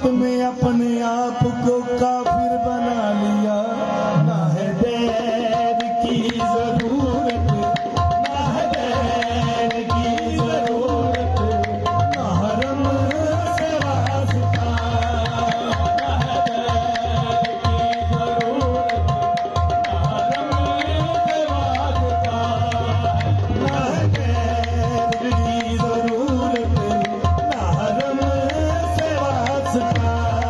वक्त में अपने आप को काफिर बना लिया। ना है देर की जरूरत, ना है देर की जरूरत, ना हरम से वास्ता, ना है देर की जरूरत, ना हरम से वास्ता, ना है देर की जरूरत, ना हरम से वास्ता।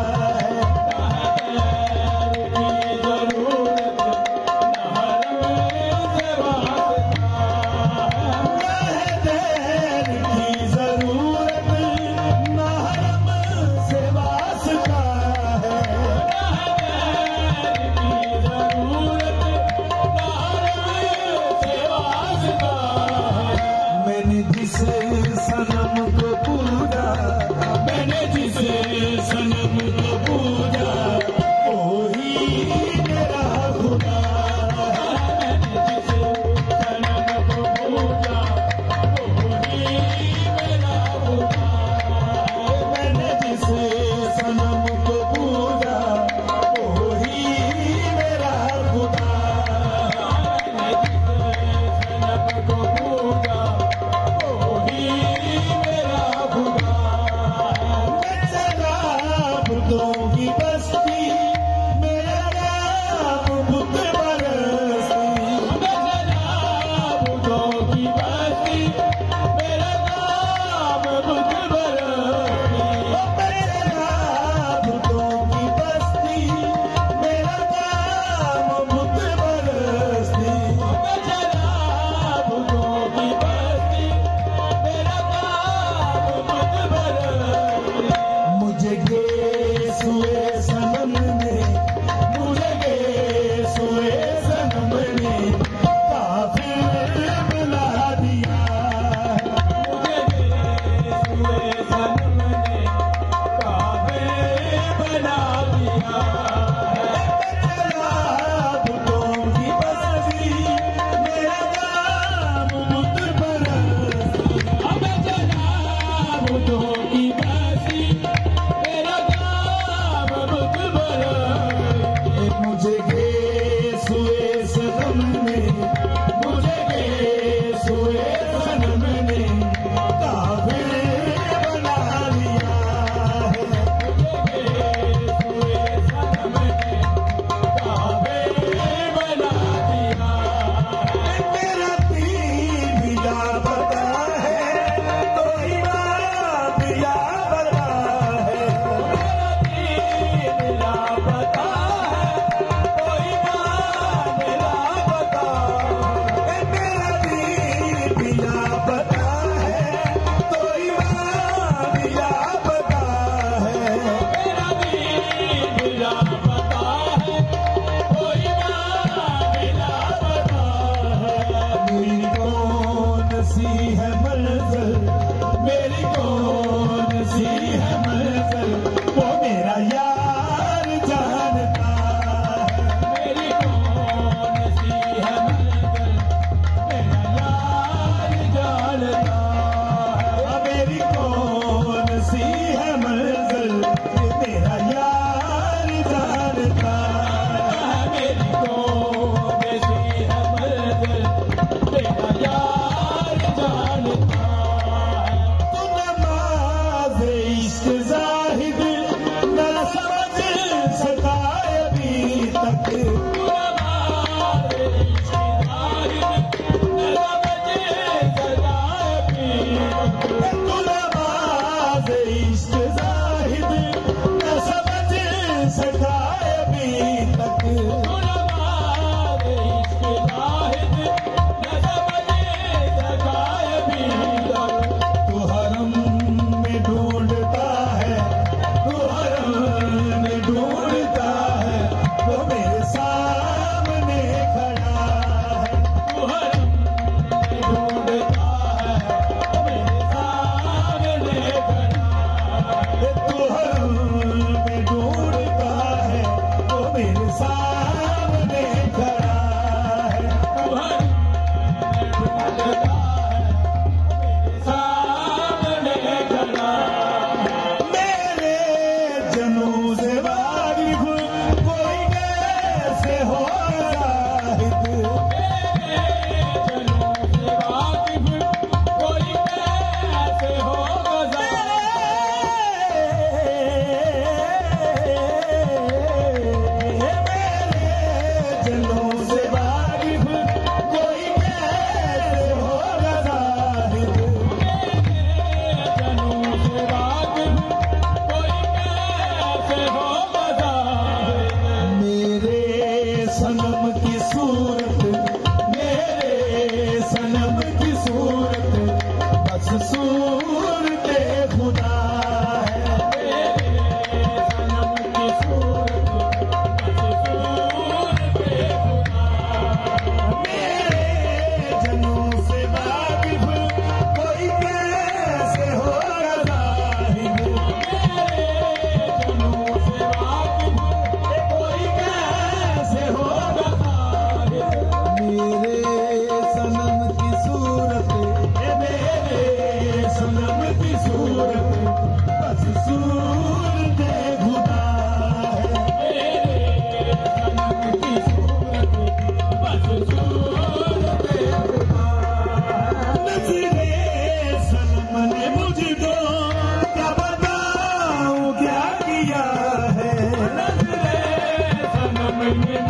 मैंने जिस सनम को पूजा, मैंने जिस सनम को पूजा, वही मेरा खुदा। मैंने जिस सनम को पूजा, वही मेरा खुदा। मैंने जिस सनम को पूजा, वही मेरा खुदा। मैंने जिस सनम को पूजा, की बस्ती मेरा नाम बुत बरसी, की बस्ती मेरा नाम बुत बरसी, की बस्ती मेरा नाम बुत बरसी, की बस्ती मेरा नाम बुत बरसी। मुझे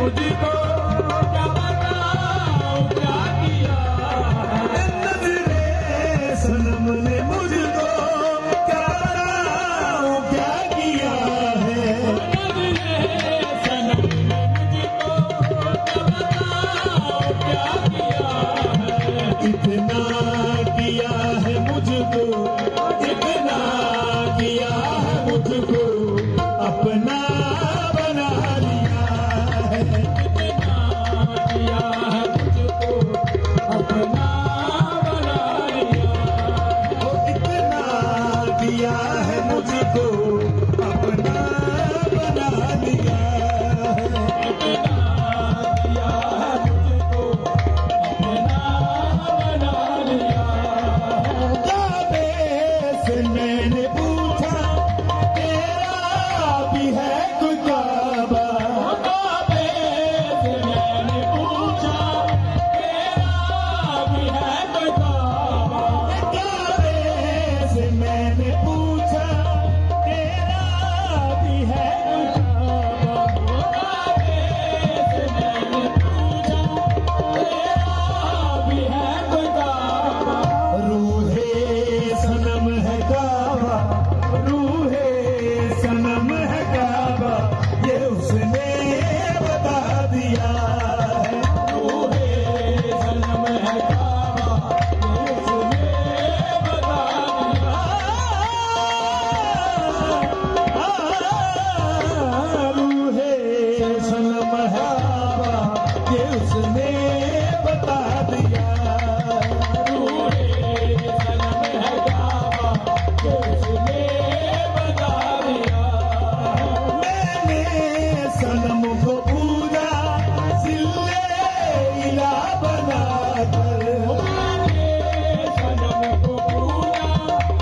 मुझको क्या बताऊं क्या किया है। नजरे सनम ने मुझको क्या बताऊं क्या किया है। नजरे सनम ने मुझको क्या बताऊं क्या किया है। इतना किया है मुझको, इतना किया है मुझको, अपना बना लिया है। इतना किया है मुझको अपना बना लिया। इतना किया है मुझको, अपना बना लिया है। इतना किया है मुझको अपना बना लिया। काबे से मैंने पूछा, तेरा भी है कोई काबा। काबे से मैंने पूछा तेरा भी है कोई काबा। काबे से मैंने पूछा, तेरा भी है कोई काबा। काबे से मैंने पूछा तेरा भी है कोई काबा। रूहे सनम है काबा, रूहे सनम है काबा, ये उसने बता दिया है। रूहे सनम है काबा ये उसने बता दिया। रूहे सनम है काबा, ये उसने बता दिया। रूहे सनम है काबा ये उसने बता दिया। मैंने सनम को पूजा सिल्ले इला बनाकर, मैंने सनम को पूजा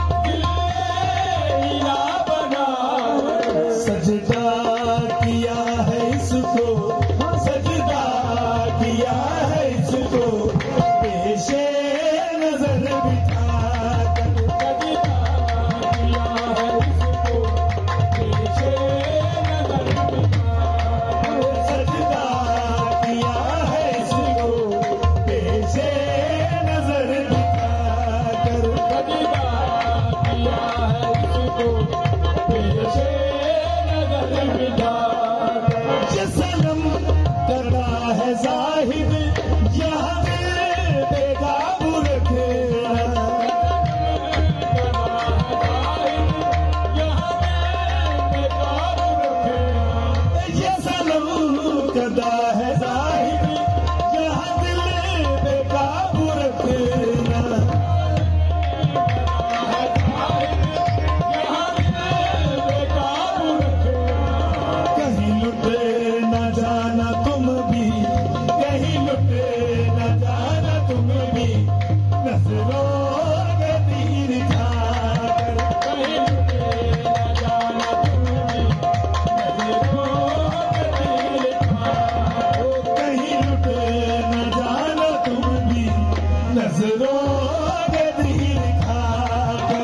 दिले इला बनाकर। सजदा किया है इसको, सजदा किया है इसको, पेशे नजर बिठाकर। सजदा किया है इसको पेशे नजर बिठाकर। सजदा किया है इसको, पेशे नजर बिठाकर। सजदा किया है इसको पेशे नजर बिठाकर। ये सनम करता है जाहिद, यहाँ दिल बेकाबू रखेगा। ये सनम करता है जाहिद, यहाँ दिल बेकाबू रखेगा। कहीं लुट न जाना तुम भी, कहीं लुट न जाना तुम भी, नजरों के तीर खाकर। कहीं लुट न जाना तुम भी, नजरों के तीर खाकर।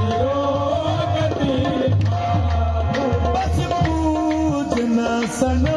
बस पूजना सनम